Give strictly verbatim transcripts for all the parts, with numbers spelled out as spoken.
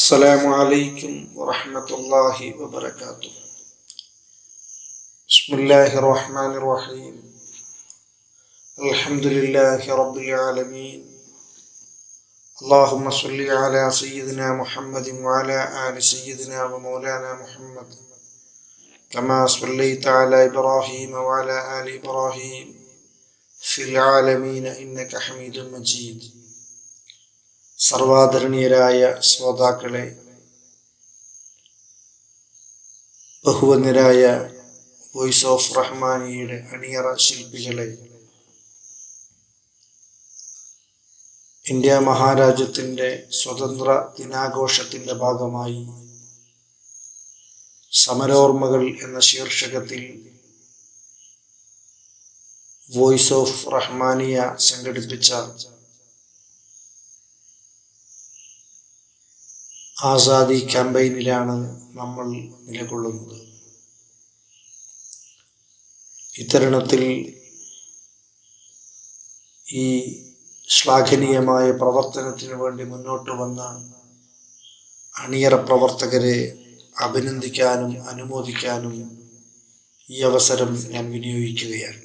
Assalamu alaikum wa rahmatullahi wa barakatuh. Bismillahir Rahmanir Rahim. Alhamdulillahi Rabbil Alameen. Allahumma salli ala Sayyidina Muhammadin wa ala ali Sayyidina wa Maulana Muhammad. Kama sallaita ala Ibrahim wa ala ali Ibrahim fil Alameen innaka Hamidun Majid. സർവാദരണീയരായ ശ്രോതാക്കളെ, ബഹുവന്യരായ voice of റഹ്മാനിയുടെ അണിയറ ശില്പികളെ, India മഹാരാജ്യത്തിൻ്റെ സ്വതന്ത്ര ദിനാഘോഷത്തിൻ്റെ ഭാഗമായി സമരോർമ്മകൾ എന്ന ശീർഷകത്തിൽ voice of Rahmania സംഘടിപ്പിച്ച ആസാദി ക്യാമ്പയിനിലാണ് നമ്മൾ നിലകൊള്ളുന്നത്. ഇത്തരുണത്തിൽ ഈ ശ്ലാഘനീയമായ പ്രവർത്തനത്തിനു വേണ്ടി മുന്നോട്ട് വന്ന അണിയറ പ്രവർത്തകരെ അഭിനന്ദിക്കാനും അനുമോദിക്കാനും ഈ അവസരം ഞാൻ വിനിയോഗിക്കുകയാണ്.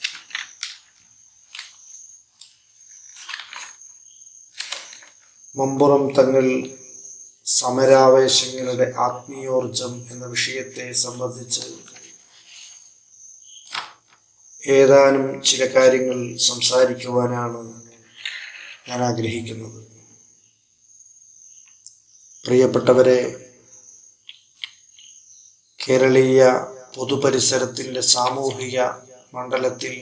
മമ്പുറം തങ്ങൾ സമരാവേശങ്ങളുടെ ആത്മീയോർജം എന്ന വിഷയത്തെ സംബന്ധിച്ച് ഏതാനും ചില കാര്യങ്ങൾ സംസാരിക്കുവാനാണ് ഞാൻ ആഗ്രഹിക്കുന്നത്. പ്രിയപ്പെട്ടവരെ, കേരളീയ പൊതുപരിസരത്തിൻ്റെ സാമൂഹിക മണ്ഡലത്തിൽ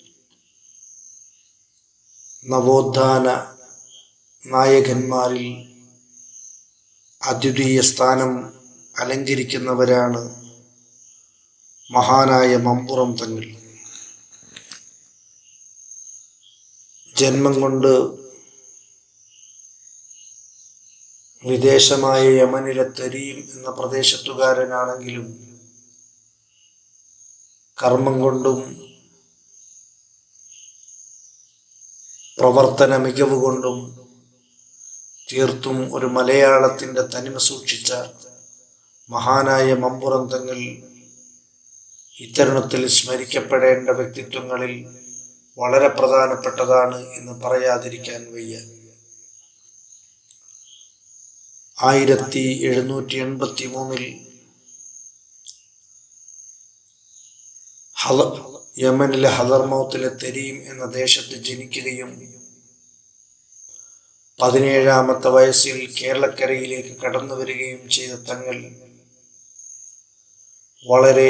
നവോത്ഥാന നായകന്മാരിൽ അദ്വിതീയ സ്ഥാനം അലങ്കരിക്കുന്നവരാണ് മഹാനായ മമ്പുറം തങ്ങൾ. ജന്മം കൊണ്ട് വിദേശമായ യമനിലെ തരീം എന്ന പ്രദേശത്തുകാരനാണെങ്കിലും കർമ്മം കൊണ്ടും പ്രവർത്തന മികവ് കൊണ്ടും തീർത്തും ഒരു മലയാളത്തിൻ്റെ തനിമ സൂക്ഷിച്ച മഹാനായ മമ്പുറം തങ്ങൾ ഇത്തരുണത്തിൽ സ്മരിക്കപ്പെടേണ്ട വ്യക്തിത്വങ്ങളിൽ വളരെ പ്രധാനപ്പെട്ടതാണ് എന്ന് പറയാതിരിക്കാൻ വയ്യ. ആയിരത്തി എഴുന്നൂറ്റി എൺപത്തി മൂന്നിൽ ഹല യമനിലെ ഹദർമൗത്തിലെ തെരീം എന്ന ദേശത്ത് ജനിക്കുകയും പതിനേഴാമത്തെ വയസ്സിൽ കേരളക്കരയിലേക്ക് കടന്നു വരികയും ചെയ്ത തങ്ങൾ വളരെ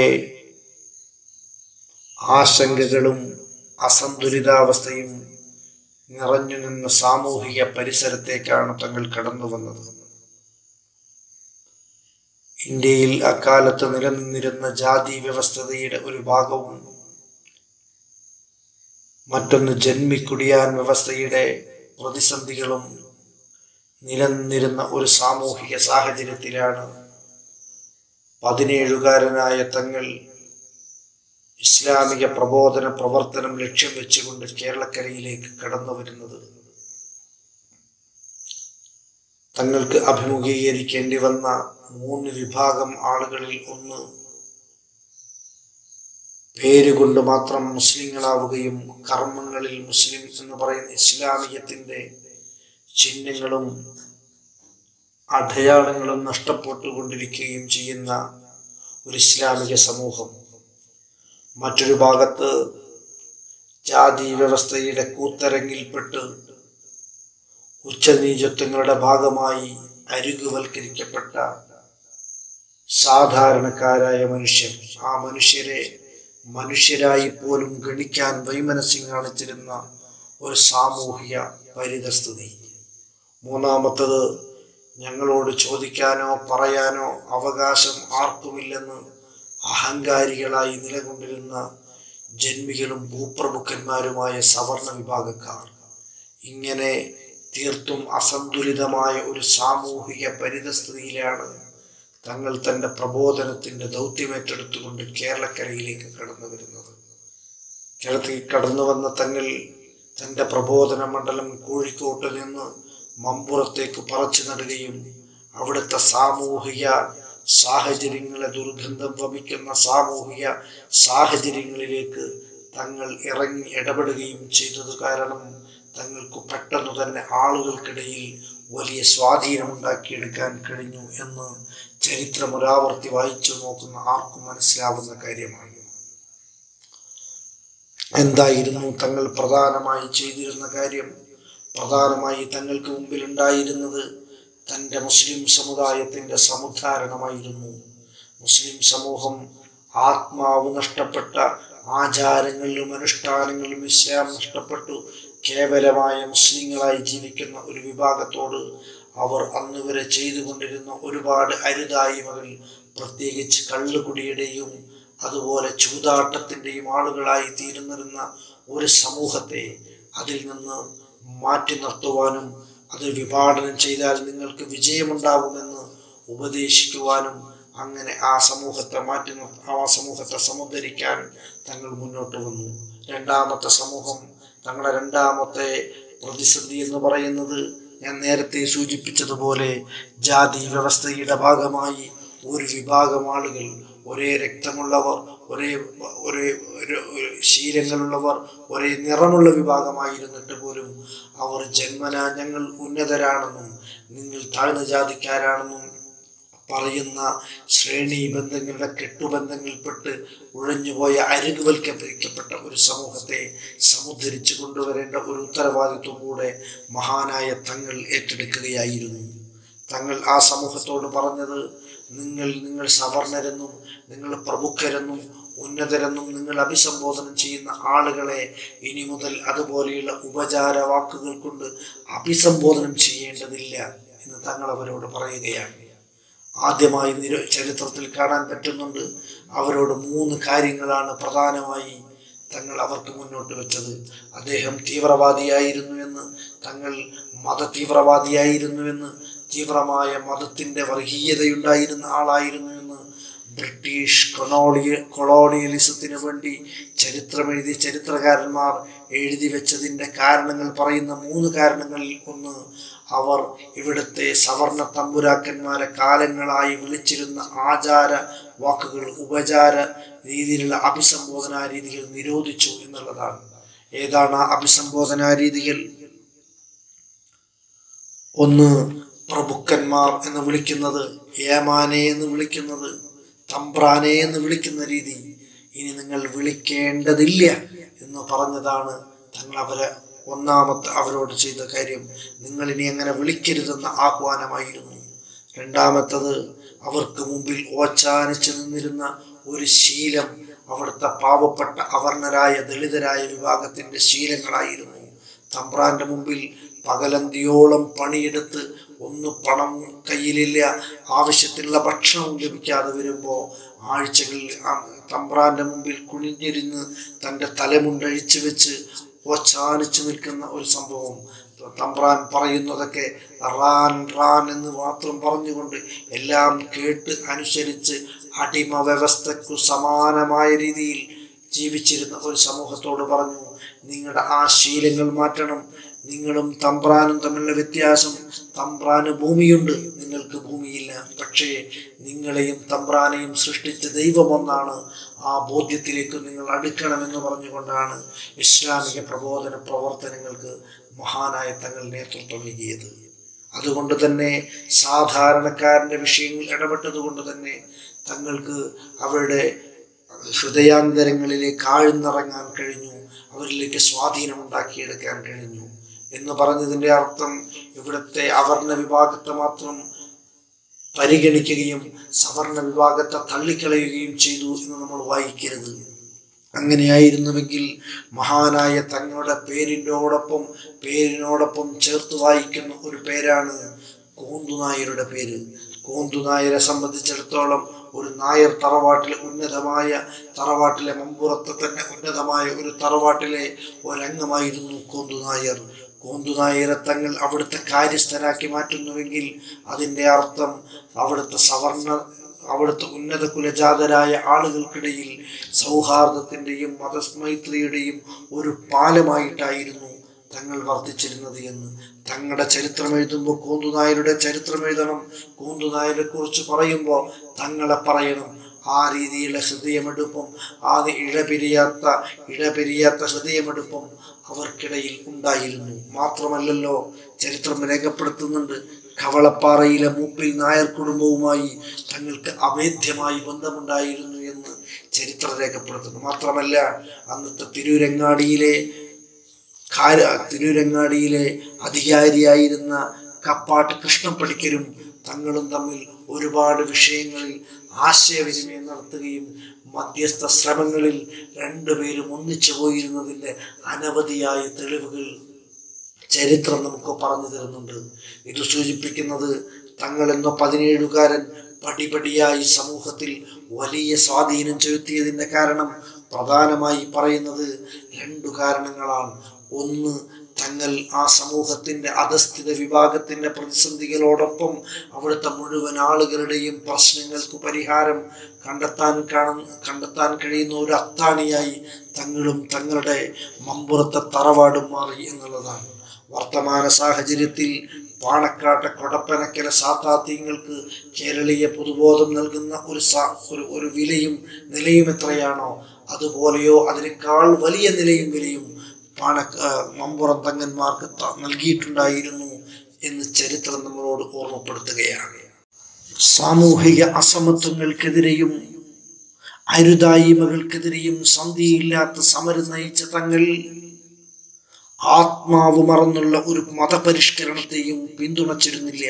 ആശങ്കകളും അസന്തുലിതാവസ്ഥയും നിറഞ്ഞു നിന്ന സാമൂഹിക പരിസരത്തേക്കാണ് തങ്ങൾ കടന്നു വന്നത്. ഇന്ത്യയിൽ അക്കാലത്ത് നിലനിന്നിരുന്ന ജാതി വ്യവസ്ഥതയുടെ ഒരു ഭാഗവും മറ്റൊന്ന് ജന്മിക്കുടിയാൻ വ്യവസ്ഥയുടെ പ്രതിസന്ധികളും നിലനിന്നിരുന്ന ഒരു സാമൂഹിക സാഹചര്യത്തിലാണ് പതിനേഴുകാരനായ തങ്ങൾ ഇസ്ലാമിക പ്രബോധന പ്രവർത്തനം ലക്ഷ്യം വെച്ചുകൊണ്ട് കേരളക്കരയിലേക്ക് കടന്നു വരുന്നത്. തങ്ങൾക്ക് അഭിമുഖീകരിക്കേണ്ടി വന്ന മൂന്ന് വിഭാഗം ആളുകളിൽ ഒന്ന് പേരുകൊണ്ട് മാത്രം മുസ്ലിങ്ങളാവുകയും കർമ്മങ്ങളിൽ മുസ്ലിം എന്ന് പറയുന്ന ഇസ്ലാമിയത്തിൻ്റെ ചിഹ്നങ്ങളും അടയാളങ്ങളും നഷ്ടപ്പെട്ടുകൊണ്ടിരിക്കുകയും ചെയ്യുന്ന ഒരു ഇസ്ലാമിക സമൂഹം. മറ്റൊരു ഭാഗത്ത് ജാതി വ്യവസ്ഥയുടെ കൂത്തരങ്ങിൽപ്പെട്ട് ഉച്ചനീചത്വങ്ങളുടെ ഭാഗമായി അരികുവൽക്കരിക്കപ്പെട്ട സാധാരണക്കാരായ മനുഷ്യർ. ആ മനുഷ്യരെ മനുഷ്യരായി പോലും ഗണിക്കാൻ വൈമനസ്യം കാണിച്ചിരുന്ന ഒരു സാമൂഹിക പരിതസ്ഥിതി. മൂന്നാമത്തത്, ഞങ്ങളോട് ചോദിക്കാനോ പറയാനോ അവകാശം ആർക്കുമില്ലെന്ന് അഹങ്കാരികളായി നിലകൊണ്ടിരുന്ന ജന്മികളും ഭൂപ്രഭുക്കന്മാരുമായ സവർണ വിഭാഗക്കാർ. ഇങ്ങനെ തീർത്തും അസന്തുലിതമായ ഒരു സാമൂഹിക പരിതസ്ഥിതിയിലാണ് തങ്ങൾ തൻ്റെ പ്രബോധനത്തിൻ്റെ ദൗത്യമേറ്റെടുത്തുകൊണ്ട് കേരളക്കരയിലേക്ക് കടന്നു വരുന്നത്. കേരളത്തിൽ കടന്നു വന്ന തങ്ങൾ തൻ്റെ പ്രബോധന മണ്ഡലം കോഴിക്കോട്ട് നിന്ന് മമ്പുറത്തേക്ക് പറിച്ചു നടുകയും അവിടുത്തെ സാമൂഹിക സാഹചര്യങ്ങളെ ദുർഗന്ധം വമിക്കുന്ന സാമൂഹിക സാഹചര്യങ്ങളിലേക്ക് തങ്ങൾ ഇറങ്ങി ഇടപെടുകയും ചെയ്തത് കാരണം തങ്ങൾക്ക് പെട്ടെന്ന് തന്നെ ആളുകൾക്കിടയിൽ വലിയ സ്വാധീനമുണ്ടാക്കിയെടുക്കാൻ കഴിഞ്ഞു എന്ന് ചരിത്രമുരാവർത്തി വായിച്ചു നോക്കുന്ന ആർക്കും മനസ്സിലാവുന്ന കാര്യമാണ്. എന്തായിരുന്നു തങ്ങൾ പ്രധാനമായി ചെയ്തിരുന്ന കാര്യം? പ്രധാനമായി തങ്ങൾക്ക് മുമ്പിൽ ഉണ്ടായിരുന്നത് തൻ്റെ മുസ്ലിം സമുദായത്തിൻ്റെ സമുദ്ധാരണമായിരുന്നു. മുസ്ലിം സമൂഹം ആത്മാവ് നഷ്ടപ്പെട്ട ആചാരങ്ങളിലും അനുഷ്ഠാനങ്ങളിലും ഇസ്ലാം നഷ്ടപ്പെട്ടു കേവലമായ മുസ്ലിങ്ങളായി ജീവിക്കുന്ന ഒരു വിഭാഗത്തോട് അവർ അന്ന് വരെ ചെയ്തുകൊണ്ടിരുന്ന ഒരുപാട് അരുതായ്മകൾ, പ്രത്യേകിച്ച് കള്ളുകുടിയുടെയും അതുപോലെ ചൂതാട്ടത്തിൻ്റെയും ആളുകളായി തീർന്നിരുന്ന ഒരു സമൂഹത്തെ അതിൽ നിന്ന് മാറ്റി നിർത്തുവാനും അത് വിഭാടനം ചെയ്താൽ നിങ്ങൾക്ക് വിജയമുണ്ടാകുമെന്ന് ഉപദേശിക്കുവാനും അങ്ങനെ ആ സമൂഹത്തെ മാറ്റി നിർ ആ സമൂഹത്തെ സമുദ്ധരിക്കാൻ തങ്ങൾ മുന്നോട്ട് വന്നു. രണ്ടാമത്തെ സമൂഹം, തങ്ങളുടെ രണ്ടാമത്തെ പ്രതിസന്ധി എന്ന് പറയുന്നത് ഞാൻ നേരത്തെ സൂചിപ്പിച്ചതുപോലെ ജാതി വ്യവസ്ഥയുടെ ഭാഗമായി ഒരു വിഭാഗം ആളുകൾ, ഒരേ രക്തമുള്ളവർ, ഒരേ ഒരേ ശീലങ്ങളുള്ളവർ, ഒരേ നിറമുള്ള വിഭാഗമായിരുന്നിട്ട് പോലും അവർ ജന്മനാ ഞങ്ങൾ ഉന്നതരാണെന്നും നിങ്ങൾ താഴ്ന്ന ജാതിക്കാരാണെന്നും പറയുന്ന ശ്രേണി ബന്ധങ്ങളുടെ കെട്ടുബന്ധങ്ങളിൽപ്പെട്ട് ഉഴഞ്ഞുപോയ അരികുവൽക്കരിക്കപ്പെട്ട ഒരു സമൂഹത്തെ സമുദ്ധരിച്ചു കൊണ്ടുവരേണ്ട ഒരു ഉത്തരവാദിത്വം കൂടെ മഹാനായ തങ്ങൾ ഏറ്റെടുക്കുകയായിരുന്നു. തങ്ങൾ ആ സമൂഹത്തോട് പറഞ്ഞത്, നിങ്ങൾ നിങ്ങൾ സവർണരെന്നും നിങ്ങൾ പ്രമുഖരെന്നും ഉന്നതരെന്നും നിങ്ങൾ അഭിസംബോധന ചെയ്യുന്ന ആളുകളെ ഇനി മുതൽ അതുപോലെയുള്ള ഉപചാര വാക്കുകൾ കൊണ്ട് അഭിസംബോധനം ചെയ്യേണ്ടതില്ല എന്ന് തങ്ങൾ അവരോട് പറയുകയാണ്. ആദ്യമായി നിര ചരിത്രത്തിൽ കാണാൻ പറ്റുന്നുണ്ട്, അവരോട് മൂന്ന് കാര്യങ്ങളാണ് പ്രധാനമായി തങ്ങൾ അവർക്ക് മുന്നോട്ട് വെച്ചത്. അദ്ദേഹം തീവ്രവാദിയായിരുന്നുവെന്ന്, തങ്ങൾ മത തീവ്രവാദിയായിരുന്നുവെന്ന്, തീവ്രമായ മതത്തിൻ്റെ വർഗീയതയുണ്ടായിരുന്ന ആളായിരുന്നുവെന്ന് ബ്രിട്ടീഷ് കൊളോണിയ കൊളോണിയലിസത്തിന് വേണ്ടി ചരിത്രമെഴുതിയ ചരിത്രകാരന്മാർ എഴുതി വെച്ചതിൻ്റെ കാരണങ്ങൾ പറയുന്ന മൂന്ന് കാരണങ്ങളിൽ ഒന്ന്, അവർ ഇവിടുത്തെ സവർണ തമ്പുരാക്കന്മാരെ കാലങ്ങളായി വിളിച്ചിരുന്ന ആചാര വാക്കുകൾ, ഉപചാര രീതിയിലുള്ള അഭിസംബോധനാ രീതികൾ നിരോധിച്ചു എന്നുള്ളതാണ്. ഏതാണ് ആ അഭിസംബോധനാ രീതികൾ? ഒന്ന്, പ്രഭുക്കന്മാർ എന്ന് വിളിക്കുന്നത്, ഏമാനെ എന്ന് വിളിക്കുന്നത്, തമ്പ്രാനെ എന്ന് വിളിക്കുന്ന രീതി ഇനി നിങ്ങൾ വിളിക്കേണ്ടതില്ല എന്ന് പറഞ്ഞതാണ് തങ്ങൾ അവരെ ഒന്നാമത്തെ അവരോട് ചെയ്ത കാര്യം. നിങ്ങൾ ഇനി അങ്ങനെ വിളിക്കരുതെന്ന ആഹ്വാനമായിരുന്നു. രണ്ടാമത്തത്, അവർക്ക് മുമ്പിൽ ഓച്ചാനിച്ചു നിന്നിരുന്ന ഒരു ശീലം അവിടുത്തെ പാവപ്പെട്ട അവർണരായ ദളിതരായ വിഭാഗത്തിൻ്റെ ശീലങ്ങളായിരുന്നു. തമ്പ്രാന്റെ മുമ്പിൽ പകലന്തിയോളം പണിയെടുത്ത് ഒന്ന് പണം കയ്യിലില്ല, ആവശ്യത്തിനുള്ള ഭക്ഷണവും ലഭിക്കാതെ വരുമ്പോൾ ആഴ്ചകളിൽ തമ്പ്രാന്റെ മുമ്പിൽ കുനിഞ്ഞിരുന്ന് തൻ്റെ തലമുണ്ടഴിച്ചു വെച്ച് ഓച്ചാനിച്ചു നിൽക്കുന്ന ഒരു സംഭവം. തമ്പ്രാൻ പറയുന്നതൊക്കെ റാൻ റാൻ എന്ന് മാത്രം പറഞ്ഞുകൊണ്ട് എല്ലാം കേട്ട് അനുസരിച്ച് അടിമ വ്യവസ്ഥയ്ക്കു സമാനമായ രീതിയിൽ ജീവിച്ചിരുന്ന ഒരു സമൂഹത്തോട് പറഞ്ഞു, നിങ്ങളുടെ ആ ശീലങ്ങൾ മാറ്റണം. നിങ്ങളും തമ്പ്രാനും തമ്മിലുള്ള വ്യത്യാസം, തമ്പ്രാന് ഭൂമിയുണ്ട്, നിങ്ങൾക്ക് ഭൂമിയില്ല. പക്ഷേ നിങ്ങളെയും തമ്പ്രാനെയും സൃഷ്ടിച്ച ദൈവം ഒന്നാണ്. ആ ബോധ്യത്തിലേക്ക് നിങ്ങൾ അടുക്കണമെന്ന് പറഞ്ഞുകൊണ്ടാണ് ഇസ്ലാമിക പ്രബോധന പ്രവർത്തനങ്ങൾക്ക് മഹാനായ തങ്ങൾ നേതൃത്വം നൽകിയത്. അതുകൊണ്ട് തന്നെ സാധാരണക്കാരൻ്റെ വിഷയങ്ങൾ ഇടപെട്ടത് കൊണ്ട് തന്നെ തങ്ങൾക്ക് അവരുടെ ഹൃദയാന്തരങ്ങളിലേക്ക് ആഴ്ന്നിറങ്ങാൻ കഴിഞ്ഞു, അവരിലേക്ക് സ്വാധീനം ഉണ്ടാക്കിയെടുക്കാൻ കഴിഞ്ഞു. എന്ന് പറഞ്ഞതിൻ്റെ അർത്ഥം ഇവിടുത്തെ അവർണ വിഭാഗത്തെ മാത്രം പരിഗണിക്കുകയും സവർണ വിഭാഗത്തെ തള്ളിക്കളയുകയും ചെയ്തു എന്ന് നമ്മൾ വായിക്കരുത്. അങ്ങനെയായിരുന്നുവെങ്കിൽ മഹാനായ തങ്ങളുടെ പേരിനോടൊപ്പം പേരിനോടൊപ്പം ചേർത്ത് വായിക്കുന്ന ഒരു പേരാണ് കോന്തുനായരുടെ പേര്. കോന്തുനായരെ സംബന്ധിച്ചിടത്തോളം ഒരു നായർ തറവാട്ടിലെ ഉന്നതമായ തറവാട്ടിലെ മമ്പുറത്തെ തന്നെ ഉന്നതമായ ഒരു തറവാട്ടിലെ ഒരംഗമായിരുന്നു കോന്തുനായർ. കോന്തുനായരെ തങ്ങൾ അവിടുത്തെ കാര്യസ്ഥനാക്കി മാറ്റുന്നുവെങ്കിൽ അതിൻ്റെ അർത്ഥം അവിടുത്തെ സവർണ അവിടുത്തെ ഉന്നത കുലജാതരായ ആളുകൾക്കിടയിൽ സൗഹാർദ്ദത്തിൻ്റെയും മതമൈത്രിയുടെയും ഒരു പാലമായിട്ടായിരുന്നു തങ്ങൾ വർദ്ധിച്ചിരുന്നത് എന്ന്. തങ്ങളുടെ ചരിത്രം എഴുതുമ്പോൾ കൂന്തുനായരുടെ ചരിത്രം എഴുതണം. കൂന്തുനായരെ കുറിച്ച് പറയുമ്പോൾ തങ്ങളെ പറയണം. ആ രീതിയിലുള്ള ഹൃദയമെടുപ്പും ആ ഇഴപിരിയാത്ത ഇഴപിരിയാത്ത ഹൃദയമെടുപ്പും അവർക്കിടയിൽ ഉണ്ടായിരുന്നു. മാത്രമല്ലല്ലോ, ചരിത്രം രേഖപ്പെടുത്തുന്നുണ്ട്, കവളപ്പാറയിലെ മൂപ്പിൽ നായർ കുടുംബവുമായി തങ്ങൾക്ക് അഭേദ്യമായി ബന്ധമുണ്ടായിരുന്നു എന്ന് ചരിത്രം രേഖപ്പെടുത്തുന്നു. മാത്രമല്ല, അന്നത്തെ തിരൂരങ്ങാടിയിലെ തിരൂരങ്ങാടിയിലെ അധികാരിയായിരുന്ന കപ്പാട്ട് കൃഷ്ണപ്പണിക്കരും തങ്ങളും തമ്മിൽ ഒരുപാട് വിഷയങ്ങളിൽ ആശയവിനിമയം നടത്തുകയും മധ്യസ്ഥ ശ്രമങ്ങളിൽ രണ്ടുപേരും ഒന്നിച്ചു പോയിരുന്നതിൻ്റെ അനവധിയായ തെളിവുകൾ ചരിത്രം നമുക്ക് പറഞ്ഞു തരുന്നുണ്ട്. ഇത് സൂചിപ്പിക്കുന്നത് തങ്ങൾ എന്ന പതിനേഴുകാരൻ പടിപടിയായി സമൂഹത്തിൽ വലിയ സ്വാധീനം ചെലുത്തിയതിൻ്റെ കാരണം പ്രധാനമായി പറയുന്നത് രണ്ടു കാരണങ്ങളാണ്. ഒന്ന്, തങ്ങൾ ആ സമൂഹത്തിൻ്റെ അധസ്ഥിത വിഭാഗത്തിൻ്റെ പ്രതിസന്ധികളോടൊപ്പം അവിടുത്തെ മുഴുവൻ ആളുകളുടെയും പ്രശ്നങ്ങൾക്ക് പരിഹാരം കണ്ടെത്താൻ കാണുന്ന കണ്ടെത്താൻ കഴിയുന്ന ഒരു അത്താണിയായി തങ്ങളും തങ്ങളുടെ മമ്പുറത്തെ തറവാടും മാറി എന്നുള്ളതാണ്. വർത്തമാന സാഹചര്യത്തിൽ പാണക്കാട്ടെ കൊടപ്പനക്കലെ സാത്താത്യങ്ങൾക്ക് കേരളീയ പൊതുബോധം നൽകുന്ന ഒരു ഒരു ഒരു വിലയും നിലയും എത്രയാണോ അതുപോലെയോ അതിനേക്കാൾ വലിയ നിലയും വിലയും പാണക്ക മമ്പുറം തങ്ങന്മാർക്ക് നൽകിയിട്ടുണ്ടായിരുന്നു എന്ന് ചരിത്രം നമ്മളോട് ഓർമ്മപ്പെടുത്തുകയാണ്. സാമൂഹിക അസമത്വങ്ങൾക്കെതിരെയും അരുതായ്മകൾക്കെതിരെയും സന്ധിയില്ലാത്ത സമരം നയിച്ച തങ്ങൾ ആത്മാവ് മറന്നുള്ള ഒരു മതപരിഷ്കരണത്തെയും പിന്തുണച്ചിരുന്നില്ല.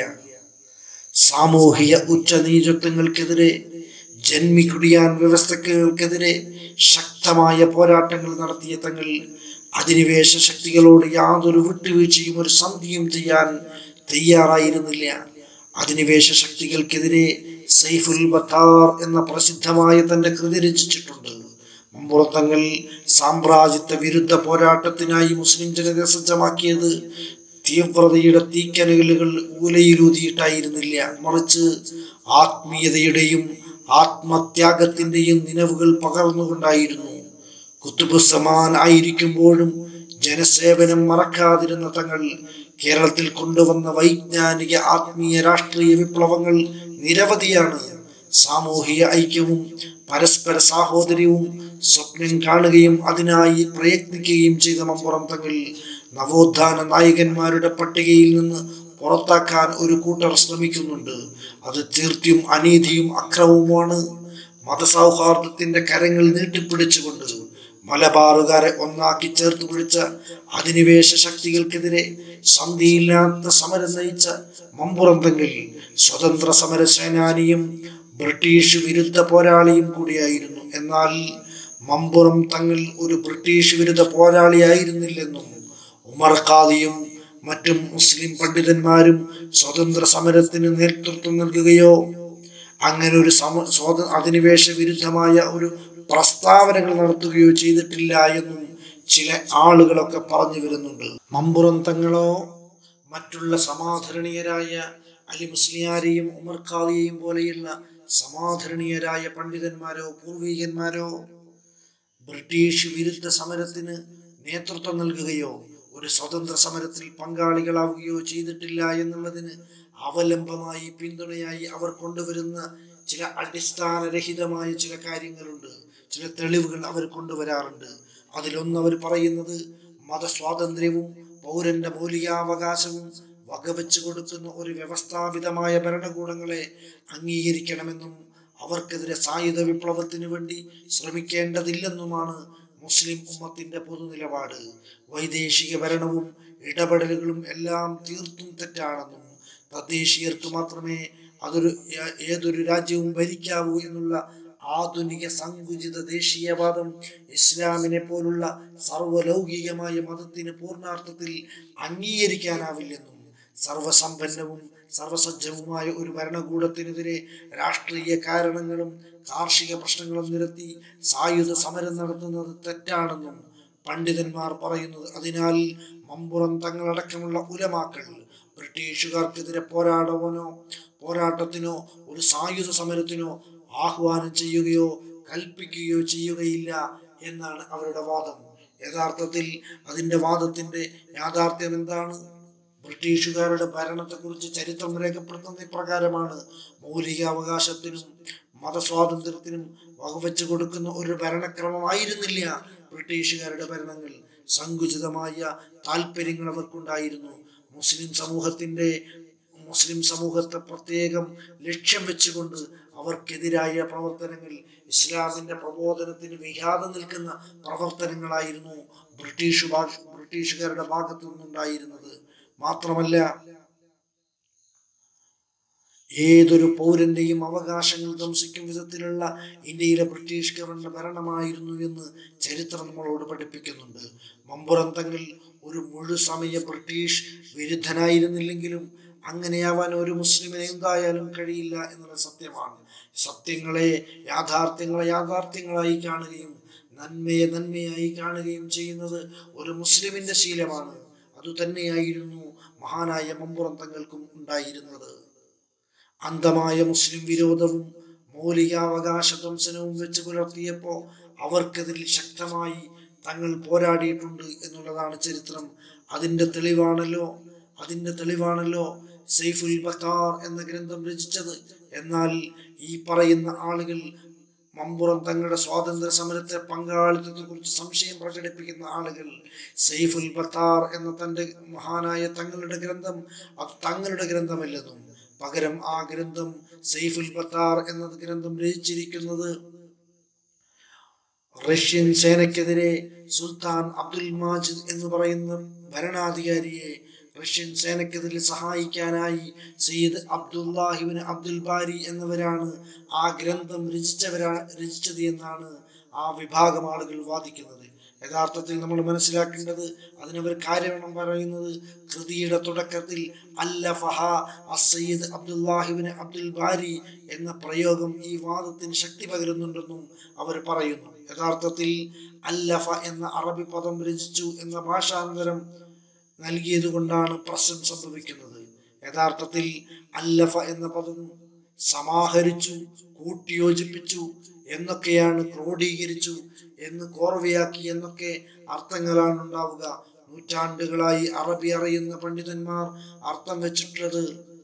സാമൂഹിക ഉച്ചനീചത്വങ്ങൾക്കെതിരെ, ജന്മിക്കുടിയാൻ വ്യവസ്ഥകൾക്കെതിരെ ശക്തമായ പോരാട്ടങ്ങൾ നടത്തിയ തങ്ങൾ അധിനിവേശ ശക്തികളോട് യാതൊരു വിട്ടുവീഴ്ചയും ഒരു സന്ധിയും ചെയ്യാൻ തയ്യാറായിരുന്നില്ല. അധിനിവേശ ശക്തികൾക്കെതിരെ സൈഫുൽ ബത്താർ എന്ന പ്രസിദ്ധമായ തന്റെ കൃതി രചിച്ചിട്ടുണ്ട്. മമ്പുറത്തങ്ങൾ സാമ്രാജ്യത്വ വിരുദ്ധ പോരാട്ടത്തിനായി മുസ്ലിം ജനതയെ സജ്ജമാക്കിയത് തീവ്രതയുടെ തീക്കനലുകൾ ഊലയിലൂതിയിട്ടായിരുന്നില്ല, മറിച്ച് ആത്മീയതയുടെയും ആത്മത്യാഗത്തിന്റെയും നിലവുകൾ പകർന്നുകൊണ്ടായിരുന്നു. കുത്തുബുസ്സമാൻ ആയിരിക്കുമ്പോഴും ജനസേവനം മറക്കാതിരുന്ന തങ്ങൾ കേരളത്തിൽ കൊണ്ടുവന്ന വൈജ്ഞാനിക ആത്മീയ രാഷ്ട്രീയ വിപ്ലവങ്ങൾ നിരവധിയാണ്. സാമൂഹിക ഐക്യവും പരസ്പര സാഹോദര്യവും സ്വപ്നം കാണുകയും അതിനായി പ്രയത്നിക്കുകയും ചെയ്ത മമ്പുറം തങ്ങൾ നവോത്ഥാന നായകന്മാരുടെ പട്ടികയിൽ നിന്ന് പുറത്താക്കാൻ ഒരു കൂട്ടർ ശ്രമിക്കുന്നുണ്ട്. അത് തീർത്തും അനീതിയും അക്രമവുമാണ്. മതസൗഹാർദ്ദത്തിന്റെ കരങ്ങൾ നീട്ടിപ്പിടിച്ചുകൊണ്ട് മലബാറുകാരെ ഒന്നാക്കി ചേർത്ത് പിടിച്ച അധിനിവേശ ശക്തികൾക്കെതിരെ സന്ധിയില്ലാത്ത സമരം നയിച്ച മമ്പുറം തങ്ങൾ സ്വതന്ത്ര സമര സേനാനിയും ബ്രിട്ടീഷ് വിരുദ്ധ പോരാളിയും കൂടിയായിരുന്നു. എന്നാൽ മമ്പുറം തങ്ങൾ ഒരു ബ്രിട്ടീഷ് വിരുദ്ധ പോരാളിയായിരുന്നില്ലെന്നും ഉമർ ഖാദിയും മറ്റും മുസ്ലിം പണ്ഡിതന്മാരും സ്വതന്ത്ര സമരത്തിന് നേതൃത്വം നൽകുകയോ അങ്ങനെ ഒരു സമ സ്വത അധിനിവേശ വിരുദ്ധമായ ഒരു പ്രസ്താവനകൾ നടത്തുകയോ ചെയ്തിട്ടില്ല എന്നും ചില ആളുകളൊക്കെ പറഞ്ഞു വരുന്നുണ്ട്. മമ്പുറം തങ്ങളോ മറ്റുള്ള സമാധരണീയരായ അലി മുസ്ലിയാരെയും ഉമർ ഖാദിയെയും പോലെയുള്ള സമാധരണീയരായ പണ്ഡിതന്മാരോ പൂർവികന്മാരോ ബ്രിട്ടീഷ് വിരുദ്ധ സമരത്തിന് നേതൃത്വം നൽകുകയോ ഒരു സ്വതന്ത്ര സമരത്തിൽ പങ്കാളികളാവുകയോ ചെയ്തിട്ടില്ല എന്നുള്ളതിന് അവലംബമായി പിന്തുണയായി അവർ കൊണ്ടുവരുന്ന ചില അടിസ്ഥാനരഹിതമായ ചില കാര്യങ്ങളുണ്ട്, ചില തെളിവുകൾ അവർ കൊണ്ടുവരാറുണ്ട്. അതിലൊന്ന് അവർ പറയുന്നത് മതസ്വാതന്ത്ര്യവും പൗരന്റെ മൗലികാവകാശവും വകവെച്ചു കൊടുക്കുന്ന ഒരു വ്യവസ്ഥാപിതമായ ഭരണകൂടങ്ങളെ അംഗീകരിക്കണമെന്നും അവർക്കെതിരെ സായുധ വിപ്ലവത്തിന് വേണ്ടി ശ്രമിക്കേണ്ടതില്ലെന്നുമാണ് മുസ്ലിം ഉമ്മത്തിന്റെ പൊതുനിലപാട്. വൈദേശിക ഭരണവും ഇടപെടലുകളും എല്ലാം തീർത്തും തെറ്റാണെന്നും തദ്ദേശീയർക്ക് മാത്രമേ അതൊരു ഏതൊരു രാജ്യവും ഭരിക്കാവൂ എന്നുള്ള ആധുനിക സങ്കുചിത ദേശീയവാദം ഇസ്ലാമിനെ പോലുള്ള സർവലൗകികമായ മതത്തിന് പൂർണ്ണാർത്ഥത്തിൽ അംഗീകരിക്കാനാവില്ലെന്നും സർവസമ്പന്നവും സർവസജ്ജവുമായ ഒരു ഭരണകൂടത്തിനെതിരെ രാഷ്ട്രീയ കാരണങ്ങളും കാർഷിക പ്രശ്നങ്ങളും നിരത്തി സായുധ സമരം നടത്തുന്നത് തെറ്റാണെന്നും പണ്ഡിതന്മാർ പറയുന്നത്. അതിനാൽ മമ്പുറം തങ്ങളടക്കമുള്ള ഉലമാക്കൾ ബ്രിട്ടീഷുകാർക്കെതിരെ പോരാടവനോ പോരാട്ടത്തിനോ ഒരു സായുധ സമരത്തിനോ ആഹ്വാനം ചെയ്യുകയോ കൽപ്പിക്കുകയോ ചെയ്യുകയില്ല എന്നാണ് അവരുടെ വാദം. യഥാർത്ഥത്തിൽ അതിൻ്റെ വാദത്തിന്റെ യാഥാർത്ഥ്യം എന്താണ്? ബ്രിട്ടീഷുകാരുടെ ഭരണത്തെക്കുറിച്ച് ചരിത്രം രേഖപ്പെടുത്തുന്ന ഇപ്രകാരമാണ്: മൗലികാവകാശത്തിനും മതസ്വാതന്ത്ര്യത്തിനും വകവെച്ചു കൊടുക്കുന്ന ഒരു ഭരണക്രമമായിരുന്നില്ല ബ്രിട്ടീഷുകാരുടെ ഭരണങ്ങൾ. സങ്കുചിതമായ താല്പര്യങ്ങൾ അവർക്കുണ്ടായിരുന്നു. മുസ്ലിം സമൂഹത്തിന്റെ മുസ്ലിം സമൂഹത്തെ പ്രത്യേകം ലക്ഷ്യം വെച്ചുകൊണ്ട് അവർക്കെതിരായ പ്രവർത്തനങ്ങൾ, ഇസ്ലാമിന്റെ പ്രബോധനത്തിന് വിഘാതം നിൽക്കുന്ന പ്രവർത്തനങ്ങളായിരുന്നു ബ്രിട്ടീഷ് ബ്രിട്ടീഷുകാരുടെ ഭാഗത്തു നിന്നുണ്ടായിരുന്നത്. മാത്രമല്ല, ഏതൊരു പൗരന്റെയും അവകാശങ്ങൾ ധ്വംസിക്കും വിധത്തിലുള്ള ഇന്ത്യയിലെ ബ്രിട്ടീഷ് ഗവൺമെന്റ് ഭരണമായിരുന്നു എന്ന് ചരിത്രം നമ്മളോട് പഠിപ്പിക്കുന്നുണ്ട്. മമ്പുറം തങ്ങൾ ഒരു മുഴുസമയ ബ്രിട്ടീഷ് വിരുദ്ധനായിരുന്നില്ലെങ്കിലും അങ്ങനെയാവാൻ ഒരു മുസ്ലിമിനെ എന്തായാലും കഴിയില്ല എന്നുള്ള സത്യമാണ്. സത്യങ്ങളെ യാഥാർത്ഥ്യങ്ങളെ യാഥാർത്ഥ്യങ്ങളായി കാണുകയും നന്മയെ നന്മയായി കാണുകയും ചെയ്യുന്നത് ഒരു മുസ്ലിമിന്റെ ശീലമാണ്. അതുതന്നെയായിരുന്നു മഹാനായ മമ്പുറം തങ്ങൾക്കും ഉണ്ടായിരുന്നത്. അന്ധമായ മുസ്ലിം വിരോധവും മൗലികാവകാശ ധ്വംസനവും വെച്ച് പുലർത്തിയപ്പോൾ അവർക്കെതിരിൽ ശക്തമായി തങ്ങൾ പോരാടിയിട്ടുണ്ട് എന്നുള്ളതാണ് ചരിത്രം. അതിന്റെ തെളിവാണല്ലോ അതിന്റെ തെളിവാണല്ലോ സൈഫുൽ ബത്താർ എന്ന ഗ്രന്ഥം രചിച്ചത്. എന്നാൽ ഈ പറയുന്ന ആളുകൾ, മമ്പുറം തങ്ങളുടെ സ്വാതന്ത്ര്യ സമരത്തെ പങ്കാളിത്തത്തെ കുറിച്ച് സംശയം പ്രകടിപ്പിക്കുന്ന ആളുകൾ, സൈഫുൽ ബത്താർ എന്ന തന്റെ മഹാനായ തങ്ങളുടെ ഗ്രന്ഥം അത് തങ്ങളുടെ ഗ്രന്ഥമല്ലെന്നും പകരം ആ ഗ്രന്ഥം സൈഫുൽ ബത്താർ എന്ന ഗ്രന്ഥം രചിച്ചിരിക്കുന്നത് റഷ്യൻ സേനയ്ക്കെതിരെ സുൽത്താൻ അബ്ദുൽ മാജിദ് എന്ന് പറയുന്ന ഭരണാധികാരിയെ റഷ്യൻ സേനയ്ക്കെതിരെ സഹായിക്കാനായി സയ്യിദ് അബ്ദുല്ലാഹിബിൻ അബ്ദുൽ ബാരി എന്നിവരാണ് ആ ഗ്രന്ഥം രചിച്ചവരാ രചിച്ചത് എന്നാണ് ആ വിഭാഗം ആളുകൾ വാദിക്കുന്നത്. യഥാർത്ഥത്തിൽ നമ്മൾ മനസ്സിലാക്കേണ്ടത്, അതിനവർ കാരണം പറയുന്നത്, കൃതിയുടെ തുടക്കത്തിൽ അല്ലഫഹ അസ്സയ്യിദ് അബ്ദുല്ലാഹിബിൻ അബ്ദുൽ ബാരി എന്ന പ്രയോഗം ഈ വാദത്തിന് ശക്തി പകരുന്നുണ്ടെന്നും അവർ പറയുന്നു. യഥാർത്ഥത്തിൽ അല്ലഫ എന്ന അറബി പദം രചിച്ചു എന്ന ഭാഷാന്തരം നൽകിയത് കൊണ്ടാണ് പ്രശ്നം സംഭവിക്കുന്നത്. യഥാർത്ഥത്തിൽ അല്ലഫ എന്ന പദം സമാഹരിച്ചു, കൂട്ടിയോജിപ്പിച്ചു എന്നൊക്കെയാണ്, ക്രോഡീകരിച്ചു എന്ന് കോർവയാക്കി എന്നൊക്കെ അർത്ഥങ്ങളാണ് ഉണ്ടാവുക. നൂറ്റാണ്ടുകളായി അറബി അറിയുന്ന പണ്ഡിതന്മാർ അർത്ഥം വെച്ചിട്ടുള്ളത്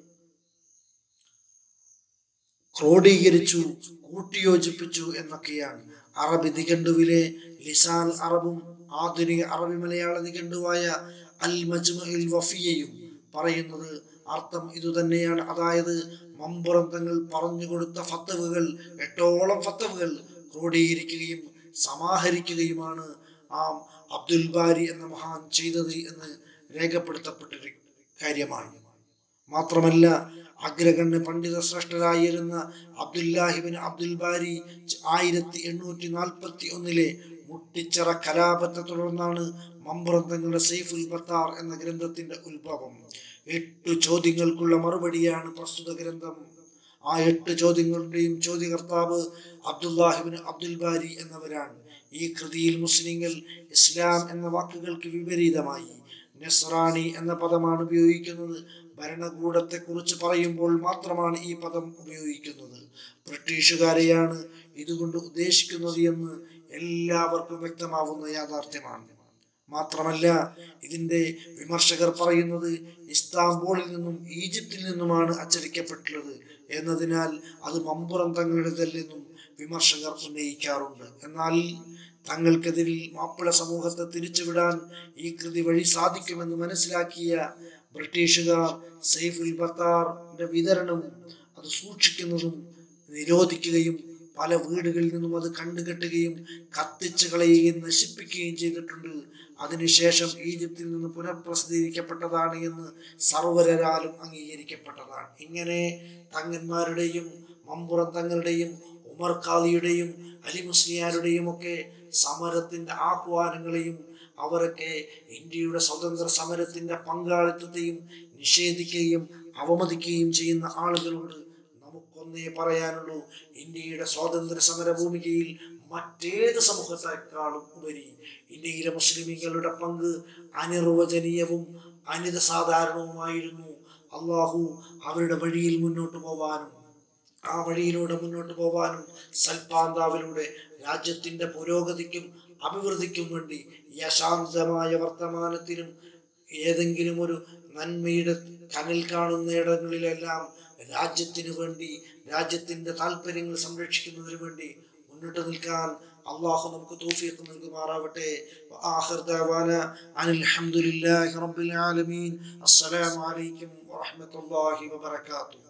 ക്രോഡീകരിച്ചു, കൂട്ടിയോജിപ്പിച്ചു എന്നൊക്കെയാണ്. അറബി നിഘണ്ടുവിലെ ലിസാൻ അറബും ആധുനിക അറബി മലയാള നിഘണ്ടുവായ അൽ മജ്മുഉൽ വഫിയയും പറയുന്നത് അർത്ഥം ഇതുതന്നെയാണ്. അതായത് മമ്പുറം തങ്ങൾ പറഞ്ഞു കൊടുത്ത ഫത്വകൾ, എട്ടോളം ഫത്വകൾ ക്രോഡീകരിക്കുകയും സമാഹരിക്കുകയുമാണ് ആ അബ്ദുൽ ബാരി എന്ന മഹാൻ ചെയ്തത് എന്ന് രേഖപ്പെടുത്തപ്പെട്ടൊരു കാര്യമാണ്. മാത്രമല്ല, അഗ്രഗണ്യ പണ്ഡിത ശ്രേഷ്ഠരായിരുന്ന അബ്ദുല്ലാഹിബിൻ അബ്ദുൽ ബാരി ആയിരത്തി എണ്ണൂറ്റി നാൽപ്പത്തി ഒന്നിലെ മുട്ടിച്ചിറ കലാപത്തെ തുടർന്നാണ് മമ്പുറം തങ്ങളുടെ സൈഫുൽ ബത്താർ എന്ന ഗ്രന്ഥത്തിന്റെ ഉത്ഭവം. എട്ടു ചോദ്യങ്ങൾക്കുള്ള മറുപടിയാണ് പ്രസ്തുത ഗ്രന്ഥം. ആ എട്ട് ചോദ്യങ്ങളുടെയും ചോദ്യകർത്താവ് അബ്ദുല്ലാഹിബിൻ അബ്ദുൽ ബാരി എന്നവരാണ്. ഈ കൃതിയിൽ മുസ്ലിങ്ങൾ ഇസ്ലാം എന്ന വാക്കുകൾക്ക് വിപരീതമായി നസ്രാനി എന്ന പദമാണ് ഉപയോഗിക്കുന്നത്. ഭരണകൂടത്തെ കുറിച്ച് പറയുമ്പോൾ മാത്രമാണ് ഈ പദം ഉപയോഗിക്കുന്നത്. ബ്രിട്ടീഷുകാരെയാണ് ഇതുകൊണ്ട് ഉദ്ദേശിക്കുന്നത് എന്ന് എല്ലാവർക്കും വ്യക്തമാവുന്ന യാഥാർത്ഥ്യമാണ്. മാത്രമല്ല, ഇതിന്റെ വിമർശകർ പറയുന്നത് ഇസ്താംബൂളിൽ നിന്നും ഈജിപ്തിൽ നിന്നുമാണ് അച്ചടിക്കപ്പെട്ടുള്ളത് എന്നതിനാൽ അത് മമ്പുറം തങ്ങളുടേതല്ലെന്നും വിമർശകർ ഉന്നയിക്കാറുണ്ട്. എന്നാൽ തങ്ങൾക്കെതിരിൽ മാപ്പിള സമൂഹത്തെ തിരിച്ചുവിടാൻ ഈ കൃതി വഴി സാധിക്കുമെന്ന് മനസ്സിലാക്കിയ ബ്രിട്ടീഷുകാർ സൈഫുൽ ബത്താറിന്റെ വിതരണവും അത് സൂക്ഷിക്കുന്നതും നിരോധിക്കുകയും പല വീടുകളിൽ നിന്നും അത് കണ്ടുകെട്ടുകയും കത്തിച്ചു കളയുകയും നശിപ്പിക്കുകയും ചെയ്തിട്ടുണ്ട്. അതിനുശേഷം ഈജിപ്തിൽ നിന്ന് പുനഃപ്രസിദ്ധീകരിക്കപ്പെട്ടതാണ് എന്ന് സർവരാലും അംഗീകരിക്കപ്പെട്ടതാണ്. ഇങ്ങനെ തങ്ങന്മാരുടെയും മമ്പുറം തങ്ങളുടെയും ഉമർ ഖാദിയുടെയും അലി മുസ്ലിയാരുടെയും ഒക്കെ സമരത്തിന്റെ ആഹ്വാനങ്ങളെയും അവരൊക്കെ ഇന്ത്യയുടെ സ്വതന്ത്ര സമരത്തിന്റെ പങ്കാളിത്തത്തെയും നിഷേധിക്കുകയും അവമതിക്കുകയും ചെയ്യുന്ന ആളുകളോട് നമുക്കൊന്നേ പറയാനുള്ളൂ: ഇന്ത്യയുടെ സ്വാതന്ത്ര്യ സമര ഭൂമികയിൽ മറ്റേത് സമൂഹത്തെക്കാളും ഉപരി ഇന്ത്യയിലെ മുസ്ലിമീങ്ങളുടെ പങ്ക് അനിർവചനീയവും അനിത സാധാരണവുമായിരുന്നു. അള്ളാഹു അവരുടെ വഴിയിൽ മുന്നോട്ട് പോവാനും ആ വഴിയിലൂടെ മുന്നോട്ട് പോവാനും സൽപാന്താവിലൂടെ രാജ്യത്തിന്റെ പുരോഗതിക്കും അഭിവൃദ്ധിക്കും വേണ്ടി ഈ അശാന്തമായ വർത്തമാനത്തിനും ഏതെങ്കിലും ഒരു നന്മയുടെ കനൽ കാണുന്ന ഇടങ്ങളിലെല്ലാം രാജ്യത്തിന് വേണ്ടി, രാജ്യത്തിന്റെ താല്പര്യങ്ങൾ സംരക്ഷിക്കുന്നതിന് വേണ്ടി മുന്നിട്ട് നിൽക്കാൻ അള്ളാഹു നമുക്ക് തൗഫീഖ് നൽകുമാറാവട്ടെ. വആഖിർ ദഅവാന അനിൽ ഹംദുലില്ലാഹി റബ്ബിൽ ആലമീൻ. അസ്സലാമു അലൈക്കും വറഹ്മത്തുള്ളാഹി വബറകാതുഹു.